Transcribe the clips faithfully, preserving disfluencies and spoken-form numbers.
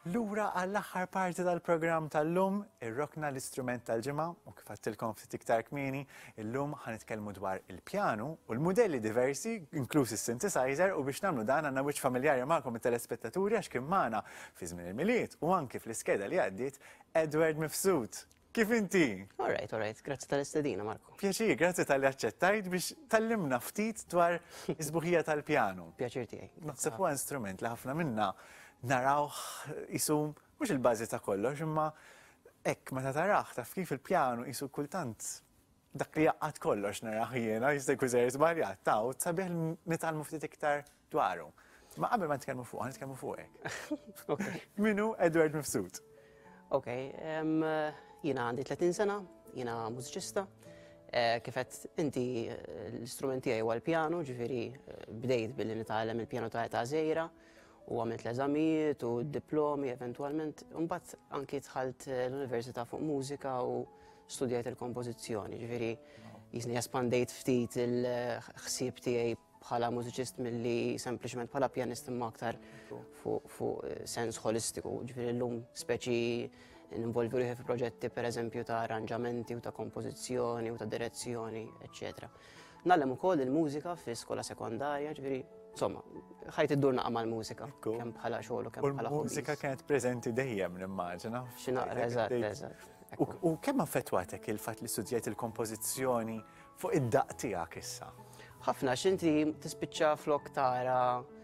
Lura għall-aħħar parti tal-programm tal-lum, irrokna l-istrument tal-ġimgħa u kif għattilkom ftit iktar kmieni, illum ħanitkellmu dwar il-pjanu u l-modelli diversi, inkluż is-synthesizer, u biex nagħmlu dan għandna wiċċ familjari magħkom it-telespettaturi għax kien magħna fi żmien il-miliet u anke fl-iskeda li għaddiet Edward Mifsud. Kif inti? All right, all right. Grazzi tal-istedina, Marko. Pjaċir, grazzi tal-li aċċettajt biex tallimna ftit dwar is-sbuħija tal-pjanu. Pjaċir tiegħi. Naħseb huwa instrument li ħafna minna naraw jisu mhux il-bażi ta' kollox, imma hekk meta taraħ taf kif il-pjanu jisu kultant dak li jaqqat kollox naraħ jiena jista' jkun żejjer żbaljat ta' u sabiħ nitalmu ftit iktar dwaru. Ma qabel ma nitkellmu fuq, nitkellmu fuqek. Minu Edward Mifsud? Ok, jiena għandi tletin sena, jiena mużiċista. Kif qed inti l-istrument tiegħi huwa l-pjanu, ġifieri bdejt billi nitgħallem il-pjanu ta' età żgħira u għamilt l-eżamijiet u d-diplomi eventwalment. Imbagħad anki dħalt l-Università fuq mużika u studjajt il-kompożizzjoni. Ġifieri jisni espandejt ftit il-ħsieb tiegħi bħala mużiċist milli sempliċement bħala pjanist imma aktar fuq sens holistiku. Ġifieri llum speċi ninvolvi ruħi fi proġetti pereżempju ta' arranġamenti u ta' kompożizzjoni u ta' direzzjoni, eċċetera. Nallem ukoll il-mużika fi skola sekondarja, ġifieri insomma, ħajt id-dur naqma l-mużika, kemm bħala xogħol u kemm bħala hobbies. U l-mużika kienet preżenti dejjem nimmaġina. Xi naqra eżatt, eżatt. U kemm affettwatek il-fatt li studjajt il-kompożizzjoni fuq id-daqq tiegħek issa? Ħafna x'inti tispiċċa flok tara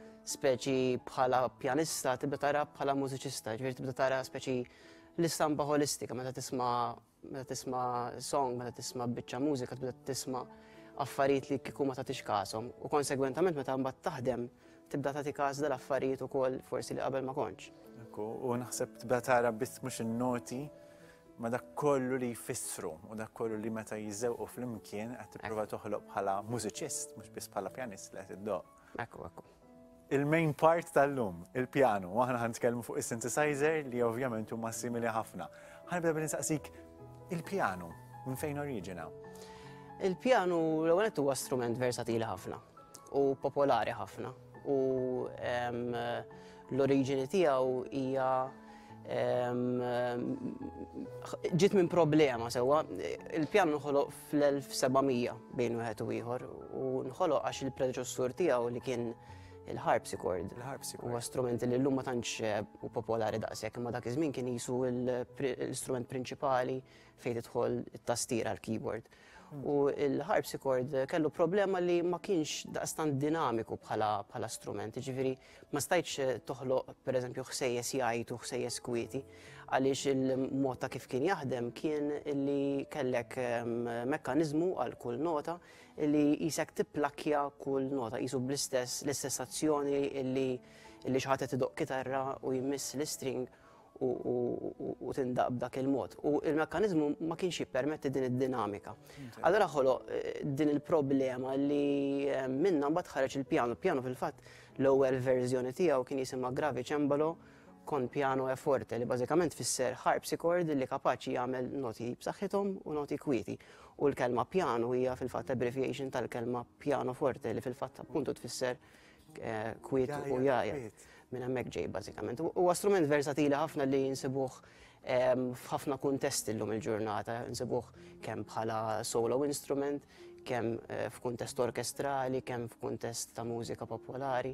speċi bħala pjanista, tibda tara bħala mużiċista, ġifieri tibda tara speċi l-istampa holistika meta tisma' meta tisma' song, meta tisma' biċċa mużika, tibda tisma' affarijiet li kieku ma tagħtix kasom u konsegwentament meta mbagħad taħdem tibda tagħti każ dal-affarijiet ukoll forsi li qabel ma kontx. U naħseb tibda tara biss mhux in-noti ma dak kollu li jfissru u dak kollu li meta jiżewqu flimkien qed tipprova toħloq bħala mużiċist mhux biss bħala pjanist li qed iddoq. Ekku, ekku. Il-main part tal-lum, il-pjanu, u aħna ħanitkellmu fuq is-synthesizer li ovvjament huma simili ħafna. Ħanibda billi nsaqsik il-pjanu minn fejn oriġina? Il-pjanu l-ewwel huwa strument versatili ħafna u popolari ħafna u l-oriġini tiegħu hija ġiet minn problema sewwa. Il-pjanu nħoloq fl-elf sebgħmija bejn wieħed u ieħor u nħoloq għax il-predeċessur tiegħu li kien il-harpsichord. Huwa strument li llum ma tantx hu popolari daqshekk, imma dak iż-żmien kien qisu l-istrument prinċipali fejn tidħol it-tastiera l-keyboard. U il-harpsichord kellu problema li ma kienx daqstant dinamiku bħala strument, ġifieri ma stajtx toħloq pereżempju ħsejjes jgħid u ħsejjes kwieti għaliex il-mod ta' kif kien jaħdem kien li kellek mekkaniżmu għal kull nota li jisek tipplakkja kull nota, qisu bl-istess l-istess azzjoni li xi ħadd qed idoqq kitarra u jmiss l-istring u tindaq b'dak il-mod. U il-mekkaniżmu ma kienx jippermetti din id-dinamika. Allura ħoloq din il-problema li minna mbagħad ħareġ il-pjano. Il-pjano fil-fatt l-ewwel verżjoni tiegħu kien jisimha gravi cembalo kon piano e forte li bażikament fisser harpsichord li kapaċi jagħmel noti b'saħħithom u noti kwieti. U l-kelma pjano hija fil-fatt abbreviation tal-kelma piano forte li fil-fatt appuntu tfisser kwiet u jaja. Minn hemmhekk ġej bażikament. Huwa strument versatili ħafna li jinsibuh f'ħafna kuntesti llum il-ġurnata, jinsibuh kemm bħala solo instrument, kemm f'kuntest orkestrali, kemm f'kuntest ta' mużika popolari.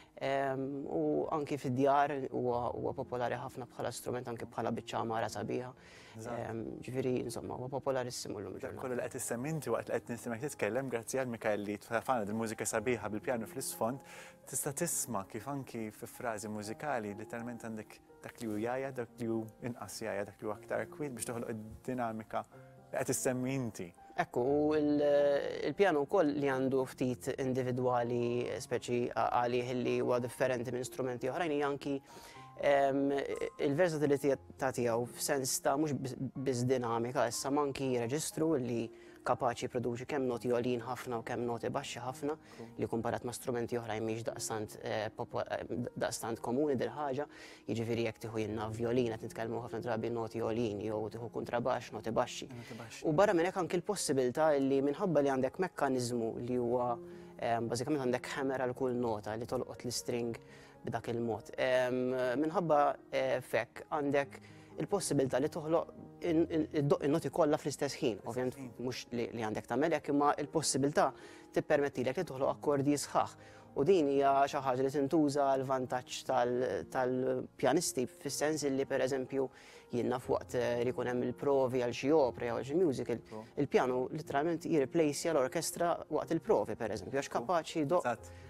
U anki fid-djar huwa popolari ħafna bħala strument anke bħala biċċa amara sabiħa. Ġifieri insomma huwa popolarissimu llum il-ġurnata. Kollu li qed issemminti waqt li qed nisimek titkellem grazzi għal Mikael li tfana din-mużika sabiħa bil-pjanu fl-isfond, tista' tisma' kif anki fi frażi mużikali literalment għandek dak li hu jgħajja, dak li hu inqas jgħajja, dak li hu aktar kwiet biex toħloq id-dinamika li qed issemmi inti. Ekku, u il-pjanu wkoll li għandu ftit individwali speċi għalih li huwa differenti minn strumenti oħrajn hija anki il-versatilità tiegħu f'sens ta' mhux biss dinamika, issa ma anki reġistru li kapaċi jipproduċi kemm noti għolin ħafna u kemm noti baxxi ħafna li kumparat ma' strumenti oħrajn mhix daqstant komuni dil ħaġa, jiġifieri jekk tieħu jiena vjolin qed nitkellmu ħafna drabi noti għolin jew tieħu kontrabax, noti baxxi. U barra minn hekk anke l-possibilità li minħabba li għandek mekkaniżmu li huwa Bażikament għandek hammer għal kull nota li tolqot l-string b'dak il-mod. Minħabba fekk għandek il-possibilità li toħloq in-noti kollha fl-istess ħin. Ovvjament mhux li għandek tagħmel hekk, imma il-possibilità tippermettilek li toħloq akkordi sħaħ. U din hija xi ħaġa li tintuża l-vantaġġ tal-pjanisti fis-sens li pereżempju jiena f'waqt li jkun hemm il-provi għal xi opera jew xi musical, il-pjanu literalment jirreplacja l-orkestra waqt il-provi pereżempju għax kapaċi doq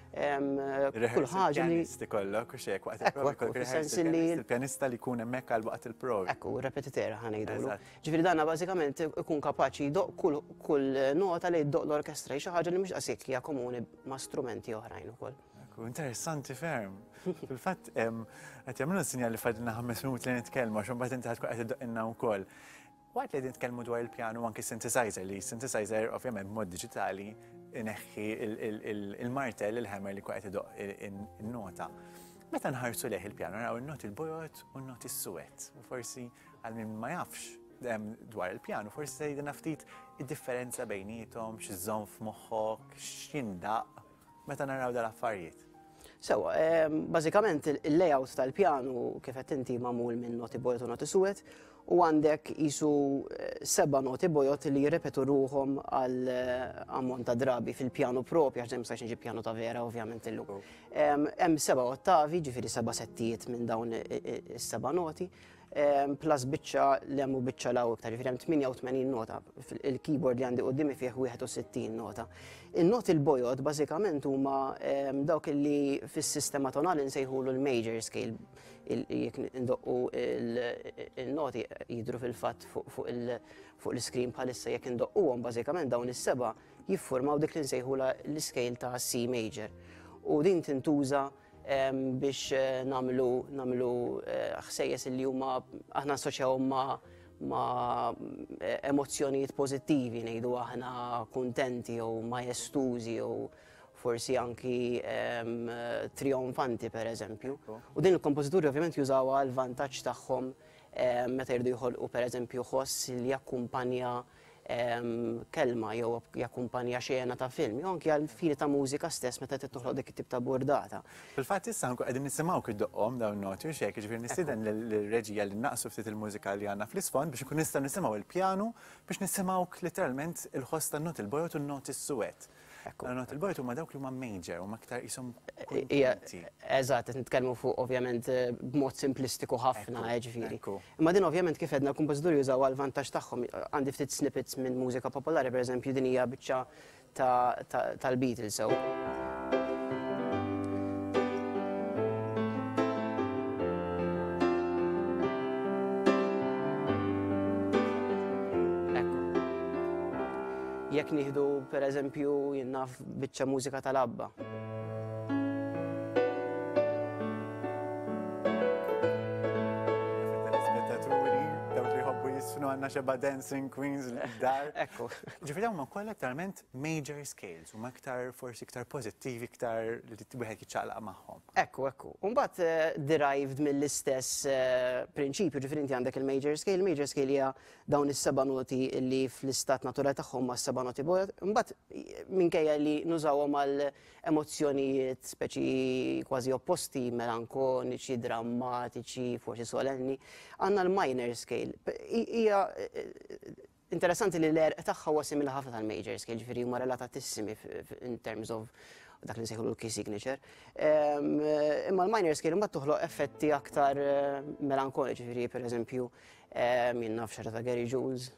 kull ħaġa li ikollok u xek waqt il-provi, il-pjanista li jkun hemmhekk għal waqt il-provi. Ekku, repetitera ħanejdulu. Ġifieri danna bażikament ikun kapaċi jdoq kull nota li jdoq l-orkestra xi ħaġa li mhux qasik hija komuni ma' strumenti oħrajn ukoll. Interessanti ferm. Fil-fatt qed jagħmlu sinjal li fadlna ħames minuti li nitkellmu għax imbagħad inti ħadkun qed iddoqilna wkoll. Waqt li qegħdin nitkellmu dwar il-pjanu anke synthesizer li synthesizer ovvjament b'mod diġitali ineħħi il-martell il-hammer li qed idoq in-nota. Meta nħarsu leħ il-pjanu naraw in-noti l-bojot u n-noti s-suwed. U forsi għal min ma jafx dwar il-pjanu, forsi se jidna ftit id-differenza bejnietom, x'iżżomm f'moħħok, x'jindaq meta naraw dal-affarijiet. Sewa, bażikament il-layout tal-pjanu kif qed inti magħmul minn noti bojot u noti suwed u għandek isu seba' noti bojot li jirrepetu ruhom għal ammont ta' drabi fil-pjanu propju għax ma jistax pjanu ta' vera ovvjament illum. Hemm seba' ottavi, ġifieri seba' settijiet minn dawn is-seba' noti, plus biċċa li hemm biċċa law iktar, ġifieri hemm tminja u tmenin nota. Il-keyboard li għandi qudiemi fih wieħed u sittin nota. In-noti l-bojot bażikament huma dawk li fis-sistema tonali nsejħulu l-major scale. Jekk indoqqu il-noti jidhru fil-fatt fuq l-iskrin bħalissa jekk indokkuhom bażikament dawn is-seba' jiffurmaw dik li nsejħula l-scale ta' C major. U din tintuża biex nagħmlu ħsejjes li huma aħna assoċjawhom ma' emozzjonijiet pożittivi ngħidu aħna kuntenti jew majestużi jew forsi anki trionfanti pereżempju. U din il-kompożituri ovvjament jużawha għal vantaġġ tagħhom meta jridu jħolqu pereżempju ħoss li jakkumpanja kelma jew jakkumpanja xena ta' film, jew anke għal fili ta' mużika stess meta qed toħloq dik it-tip ta' bordata. Fil-fatt issa qegħdin nisimgħu iddoqhom dawn noti u xejn, ġifieri nistieden lill-reġija li naqsu ftit il-mużika li għandna fl-isfond biex ikun nistgħu nisimgħu il-pjanu biex nisimgħu literalment il-ħoss tan-noti l-bojot u n-noti s-suwed. Not il-bojt huma dawk li huma major huma aktar ishom kuntenti. Eżatt, qed nitkellmu fuq ovvjament b'mod simplistiku ħafna ġifieri. Imma din ovvjament kif għedna l-kompożituri jużaw għal vantaġġ tagħhom. Għandi ftit snippets minn mużika popolari, pereżempju din hija biċċa tal-Beatles sew. Jekk nieħdu pereżempju jinnaf biċċa mużika tal-Abba. Spettaturi, dawk li jħobbu jisfnu għandna xeba Dancing Queens dar. Ekku. Ġifieri huma kollha aktarment major scales, huma aktar forsi iktar pożittivi, iktar li wieħed jiċċaqlaq magħhom. Ekku, ekku. U mbagħad derived mill-istess prinċipju, ġifieri inti għandek il-major scale, il-major scale hija dawn is-seba' noti li fl-istat naturali tagħhom ma' seba' noti bojot, imbagħad minkejja li nużawhom għal emozzjonijiet speċi kważi opposti, melankoniċi, drammatiċi, forsi solenni, għandna l-minor scale. Hija interessanti li l-erq tagħha huwa simili ħafna tal-major scale, ġifieri huma relatatissimi in terms of dak li nsejħulu l-key signature. Imma l-minor scale imbagħad toħloq effetti aktar melankoniċi, ġifieri pereżempju min naf xara ta' Gary Jules.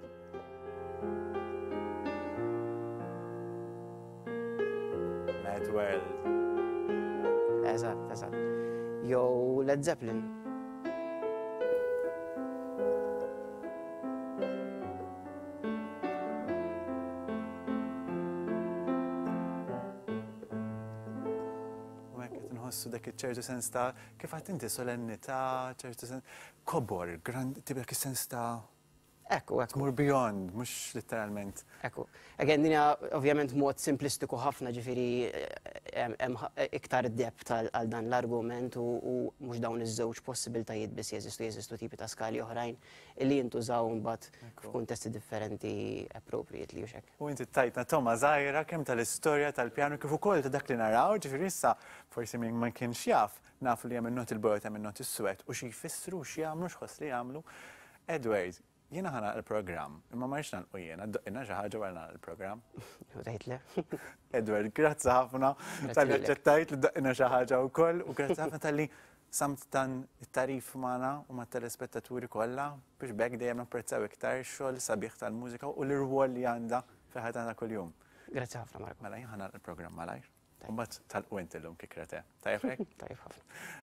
Mad World. Eżatt, eżatt. Jew Led Zeppelin. Nħossu dak ċertu sens ta' kif għad inti solennità, ċertu sens kobor, grand tibek is-sens ta' Ekku, ekku. Tmur beyond, mhux letteralment. Ekku. Again, dinja ovvjament mod simplistiku ħafna ġifieri hemm iktar depth għal dan l-argument u mhux dawn iż-żewġ possibiltajiet biss jeżistu jeżistu tipi ta' skali oħrajn li jintużaw mbagħad f'kuntesti differenti appropriately u xek. U inti tajtna Toma żgħira kemm tal-istorja tal-pjanu kif ukoll ta' dak li naraw, ġifieri issa forsi min ma kienx jaf nafu li hemm in-noti l-bord hemm in-noti s-swed u xi jfissru x'jagħmlu x'ħoss li jagħmlu. Edward, jiena ħana il-programm, imma ma rridx nagħlqu jiena, ddoqilna xi ħaġa wara nagħlaq il-programm. Tgħidle. Edward, grazzi ħafna tal-li aċċettajt li ddoqilna xi ħaġa wkoll u grazzi ħafna tal-li samt dan it-tarif magħna u mat-telespettaturi kollha biex bekk dejjem napprezzaw iktar ix-xogħol sabiħ tal-mużika u l-irwol li għandha fil-ħajja tagħna kuljum. Grazzi ħafna Marko. Mela jien ħana il-programm malajr. U mbagħad tal-qwint illum kikrete. Tajjeb hekk? Tajjeb ħafna.